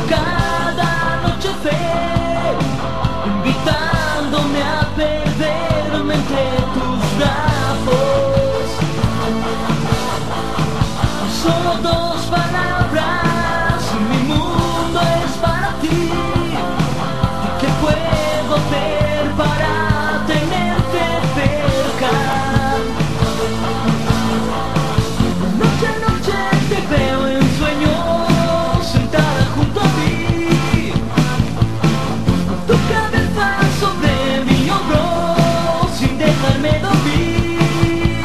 cada noche invitándome a perderme entre tus brazos. Solo dos palabras y mi mundo es para ti. ¿Qué puedo hacer para tenerte cerca? Noche a noche te veo en sueños, sentada junto a mí, tu cabeza sobre mi hombro, sin dejarme dormir.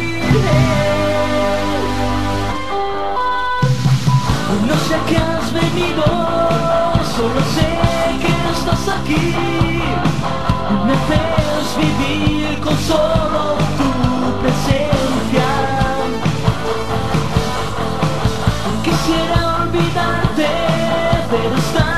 No sé a qué has venido, solo sé que estás aquí. Me haces vivir con solo tu presencia. Quisiera olvidarte, pero está